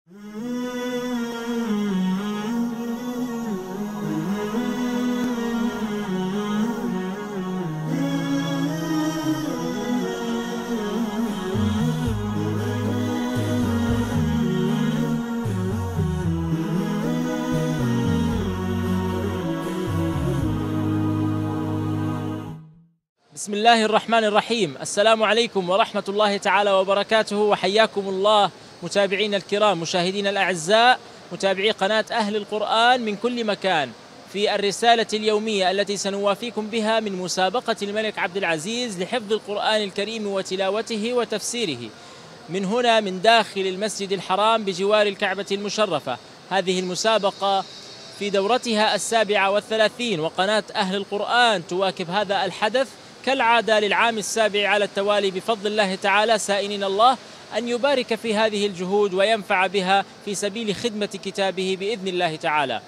بسم الله الرحمن الرحيم. السلام عليكم ورحمة الله تعالى وبركاته، وحياكم الله متابعين الكرام، مشاهدين الأعزاء، متابعي قناة أهل القرآن من كل مكان، في الرسالة اليومية التي سنوافيكم بها من مسابقة الملك عبد العزيز لحفظ القرآن الكريم وتلاوته وتفسيره، من هنا من داخل المسجد الحرام بجوار الكعبة المشرفة. هذه المسابقة في دورتها 37، وقناة أهل القرآن تواكب هذا الحدث كالعادة للعام السابع على التوالي بفضل الله تعالى، سائلين الله أن يبارك في هذه الجهود وينفع بها في سبيل خدمة كتابه بإذن الله تعالى.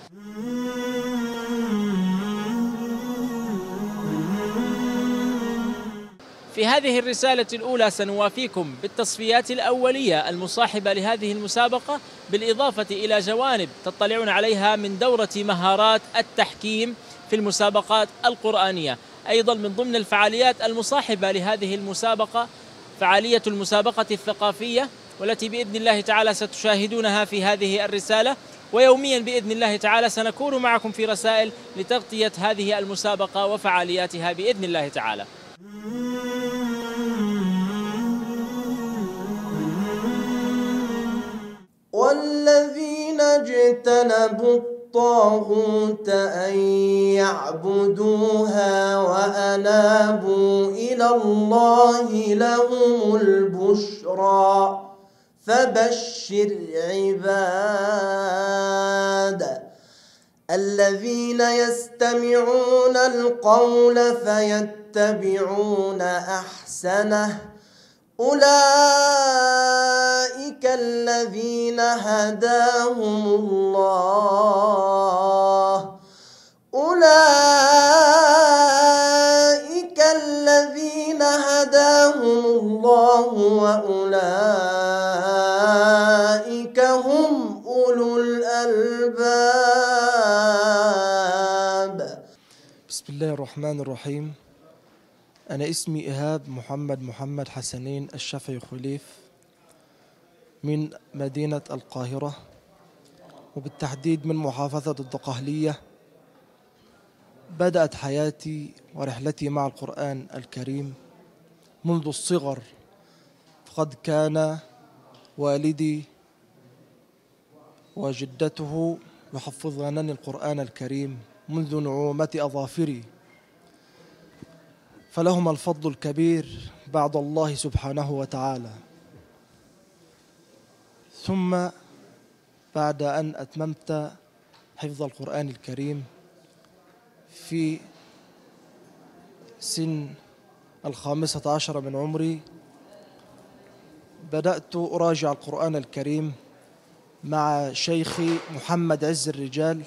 في هذه الرسالة الأولى سنوافيكم بالتصفيات الأولية المصاحبة لهذه المسابقة، بالإضافة إلى جوانب تطلعون عليها من دورة مهارات التحكيم في المسابقات القرآنية. أيضا من ضمن الفعاليات المصاحبة لهذه المسابقة فعالية المسابقة الثقافية، والتي بإذن الله تعالى ستشاهدونها في هذه الرسالة، ويوميا بإذن الله تعالى سنكون معكم في رسائل لتغطية هذه المسابقة وفعالياتها بإذن الله تعالى. والذين اجتنبوا الطاغوت أن يعبدوها وأنابوا إلى الله لهم البشرى فبشر عباد الذين يستمعون القول فيتبعون أحسنه أولئك الذين هداهم الله وأولئك هم أولو الألباب. بسم الله الرحمن الرحيم. أنا اسمي إيهاب محمد حسنين الشافعي خليف من مدينة القاهرة، وبالتحديد من محافظة الدقهلية. بدأت حياتي ورحلتي مع القرآن الكريم منذ الصغر، فقد كان والدي وجدته يحفظانني القرآن الكريم منذ نعومة أظافري، فلهما الفضل الكبير بعد الله سبحانه وتعالى. ثم بعد أن أتممت حفظ القرآن الكريم في سن 15 من عمري، بدأت أراجع القرآن الكريم مع شيخي محمد عز الرجال،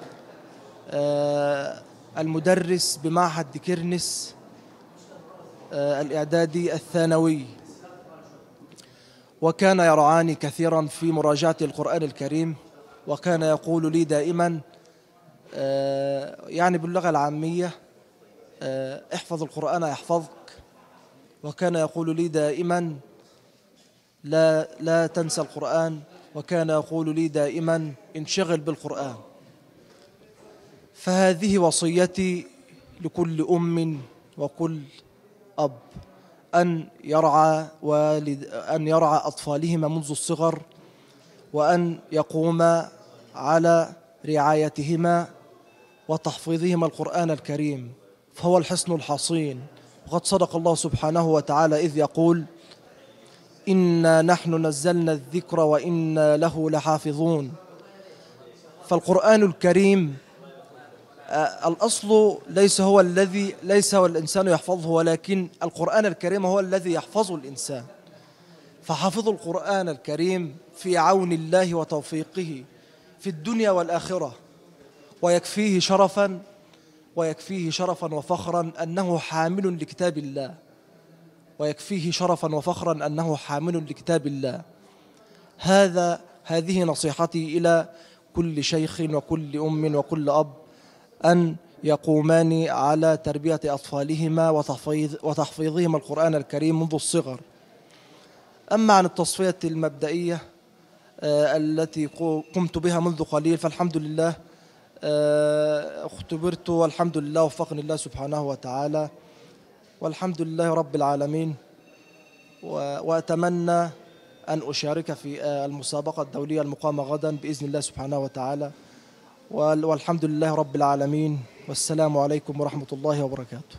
المدرس بمعهد كرنس الإعدادي الثانوي، وكان يرعاني كثيرا في مراجعة القرآن الكريم، وكان يقول لي دائما يعني باللغة العامية احفظ القرآن يحفظك، وكان يقول لي دائما لا تنسى القرآن، وكان يقول لي دائما انشغل بالقرآن. فهذه وصيتي لكل أم وكل أب، أن يرعى أطفالهما منذ الصغر، وأن يقوم على رعايتهما وتحفيظهما القرآن الكريم، فهو الحصن الحصين. وقد صدق الله سبحانه وتعالى إذ يقول إنا نحن نزلنا الذكر وإنا له لحافظون. فالقرآن الكريم الأصل ليس هو الإنسان يحفظه، ولكن القرآن الكريم هو الذي يحفظ الإنسان. فحافظ القرآن الكريم في عون الله وتوفيقه في الدنيا والآخرة، ويكفيه شرفا وفخرا أنه حامل لكتاب الله، ويكفيه شرفا وفخرا أنه حامل لكتاب الله. هذا هذه نصيحتي إلى كل شيخ وكل أم وكل أب، أن يقومان على تربية أطفالهما وتحفيظهم القرآن الكريم منذ الصغر. أما عن التصفية المبدئية التي قمت بها منذ قليل، فالحمد لله اختبرت والحمد لله وفقني الله سبحانه وتعالى، والحمد لله رب العالمين. وأتمنى أن أشارك في المسابقة الدولية المقامة غدا بإذن الله سبحانه وتعالى، والحمد لله رب العالمين، والسلام عليكم ورحمة الله وبركاته.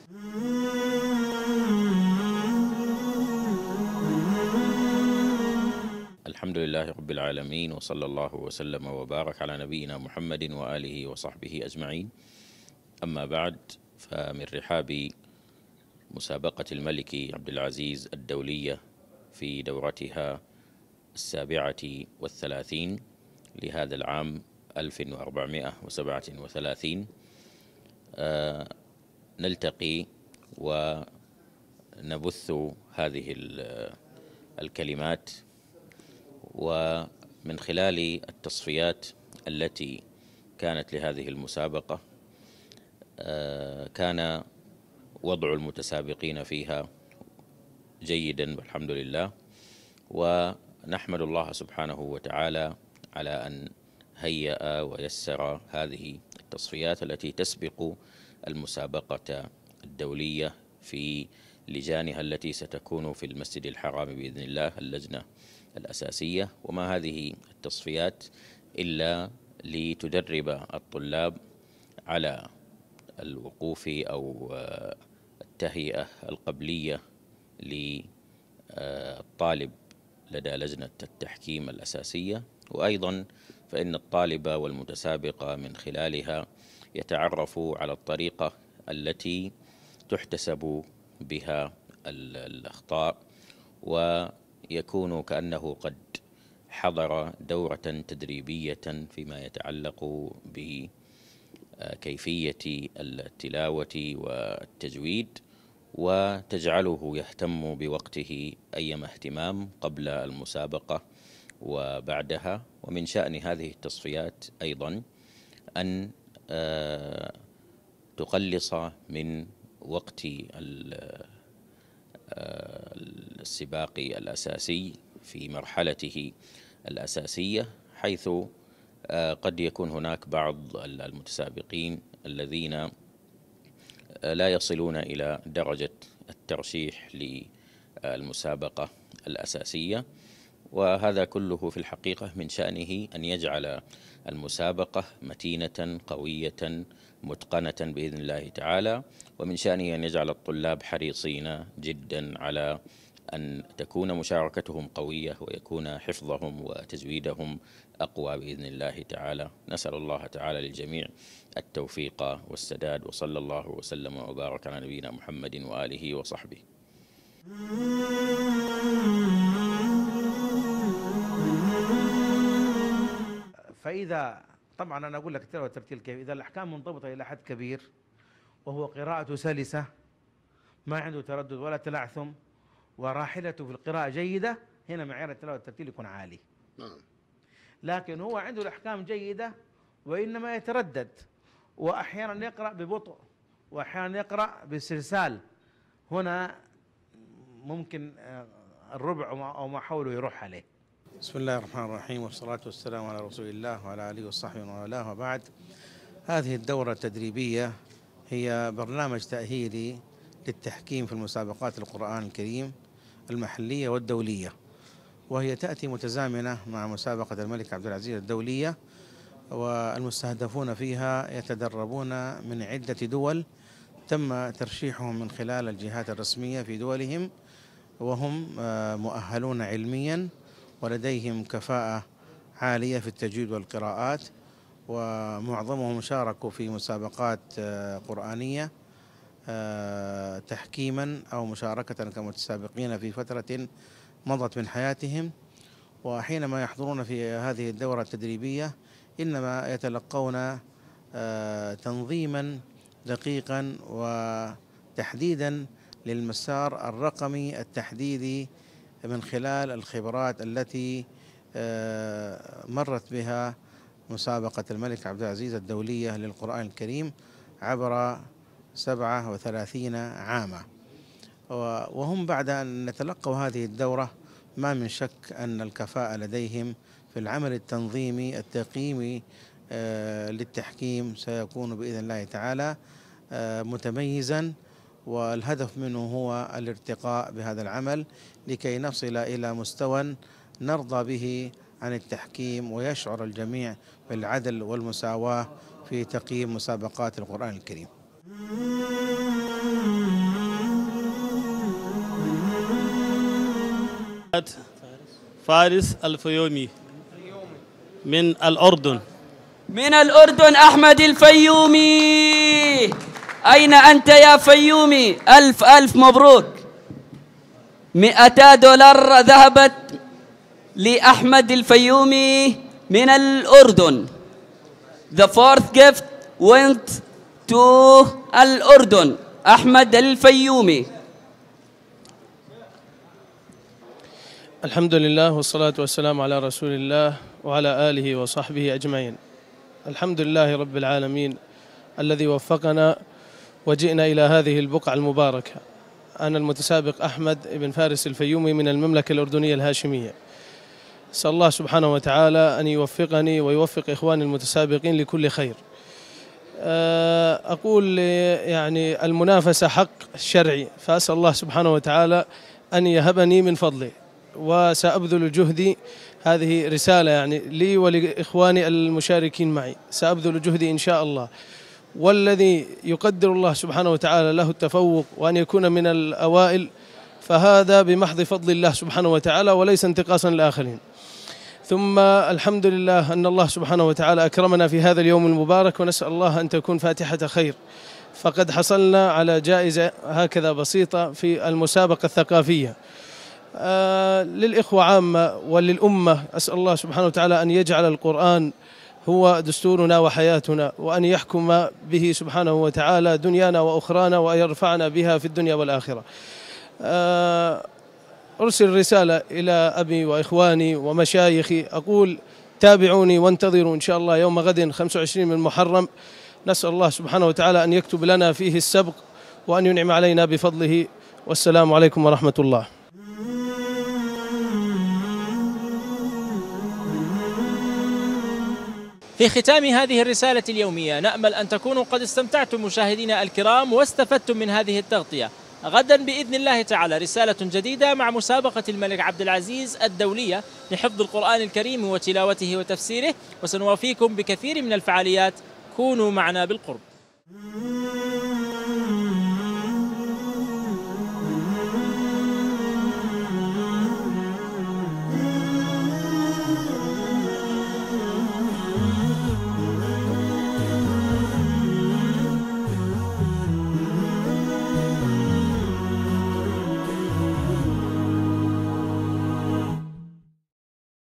الحمد لله رب العالمين، وصلى الله وسلم وبارك على نبينا محمد وآله وصحبه أجمعين. أما بعد، فمن رحاب مسابقة الملك عبد العزيز الدولية في دورتها 37 لهذا العام 1437 نلتقي ونبث هذه الكلمات، ومن خلال التصفيات التي كانت لهذه المسابقة كان وضع المتسابقين فيها جيدا والحمد لله، ونحمد الله سبحانه وتعالى على أن هيأ ويسر هذه التصفيات التي تسبق المسابقة الدولية في لجانها التي ستكون في المسجد الحرام بإذن الله، اللجنة الأساسية. وما هذه التصفيات إلا لتدرب الطلاب على الوقوف أو التهيئة القبلية للطالب لدى لجنة التحكيم الأساسية، وأيضا فإن الطالب والمتسابق من خلالها يتعرف على الطريقة التي تحتسب بها الأخطاء، ويكون كأنه قد حضر دورة تدريبية فيما يتعلق بكيفية التلاوة والتجويد، وتجعله يهتم بوقته أيما اهتمام قبل المسابقة وبعدها. ومن شأن هذه التصفيات أيضا أن تقلص من وقت السباق الأساسي في مرحلته الأساسية، حيث قد يكون هناك بعض المتسابقين الذين لا يصلون إلى درجة الترشيح للمسابقة الأساسية، وهذا كله في الحقيقة من شأنه أن يجعل المسابقة متينة قوية متقنة بإذن الله تعالى، ومن شأنه أن يجعل الطلاب حريصين جدا على أن تكون مشاركتهم قوية ويكون حفظهم وتجويدهم أقوى بإذن الله تعالى. نسأل الله تعالى للجميع التوفيق والسداد، وصلى الله وسلم وبارك على نبينا محمد وآله وصحبه. فإذا طبعا أنا أقول لك التلاوة والترتيل كيف، إذا الأحكام منضبطة إلى حد كبير وهو قراءته سلسة ما عنده تردد ولا تلعثم وراحلته في القراءة جيدة، هنا معيار التلاوة والترتيل يكون عالي. لكن هو عنده الأحكام جيدة وإنما يتردد، وأحيانا يقرأ ببطء وأحيانا يقرأ باسترسال، هنا ممكن الربع أو ما حوله يروح عليه. بسم الله الرحمن الرحيم، والصلاة والسلام على رسول الله وعلى آله وصحبه ومن والاه، وبعد. هذه الدورة التدريبية هي برنامج تأهيلي للتحكيم في المسابقات القرآن الكريم المحلية والدولية، وهي تأتي متزامنة مع مسابقة الملك عبد العزيز الدولية، والمستهدفون فيها يتدربون من عدة دول تم ترشيحهم من خلال الجهات الرسمية في دولهم، وهم مؤهلون علميا ولديهم كفاءة عالية في التجويد والقراءات، ومعظمهم شاركوا في مسابقات قرآنية تحكيما أو مشاركة كمتسابقين في فترة مضت من حياتهم. وحينما يحضرون في هذه الدورة التدريبية إنما يتلقون تنظيما دقيقا وتحديدا للمسار الرقمي التحديدي من خلال الخبرات التي مرت بها مسابقة الملك عبد العزيز الدولية للقرآن الكريم عبر 37 عاما، وهم بعد أن نتلقوا هذه الدورة ما من شك أن الكفاءة لديهم في العمل التنظيمي التقييمي للتحكيم سيكون بإذن الله تعالى متميزا، والهدف منه هو الارتقاء بهذا العمل لكي نصل إلى مستوى نرضى به عن التحكيم ويشعر الجميع بالعدل والمساواة في تقييم مسابقات القرآن الكريم. فارس الفيومي من الأردن. من الأردن أحمد الفيومي. أين أنت يا فيومي؟ ألف ألف مبروك. $200 ذهبت لأحمد الفيومي من الأردن. The fourth gift went to الأردن. أحمد الفيومي. الحمد لله والصلاة والسلام على رسول الله وعلى آله وصحبه أجمعين. الحمد لله رب العالمين الذي وفقنا وجئنا إلى هذه البقعة المباركة. أنا المتسابق أحمد بن فارس الفيومي من المملكة الأردنية الهاشمية. أسأل الله سبحانه وتعالى أن يوفقني ويوفق إخواني المتسابقين لكل خير. أقول يعني المنافسة حق شرعي، فأسأل الله سبحانه وتعالى أن يهبني من فضله، وسأبذل جهدي. هذه رسالة يعني لي ولإخواني المشاركين معي، سأبذل جهدي إن شاء الله، والذي يقدر الله سبحانه وتعالى له التفوق وأن يكون من الأوائل فهذا بمحض فضل الله سبحانه وتعالى وليس انتقاصا للآخرين. ثم الحمد لله أن الله سبحانه وتعالى أكرمنا في هذا اليوم المبارك، ونسأل الله أن تكون فاتحة خير. فقد حصلنا على جائزة هكذا بسيطة في المسابقة الثقافية للإخوة عامة وللأمة. أسأل الله سبحانه وتعالى أن يجعل القرآن هو دستورنا وحياتنا، وأن يحكم به سبحانه وتعالى دنيانا وأخرانا، وأن يرفعنا بها في الدنيا والآخرة. أرسل رسالة إلى أبي وإخواني ومشايخي، أقول تابعوني وانتظروا إن شاء الله يوم غد 25 من محرم. نسأل الله سبحانه وتعالى أن يكتب لنا فيه السبق وأن ينعم علينا بفضله. والسلام عليكم ورحمة الله. في ختام هذه الرسالة اليومية نأمل أن تكونوا قد استمتعتم مشاهدينا الكرام واستفدتم من هذه التغطية. غدا بإذن الله تعالى رسالة جديدة مع مسابقة الملك عبد العزيز الدولية لحفظ القرآن الكريم وتلاوته وتفسيره، وسنوافيكم بكثير من الفعاليات. كونوا معنا بالقرب.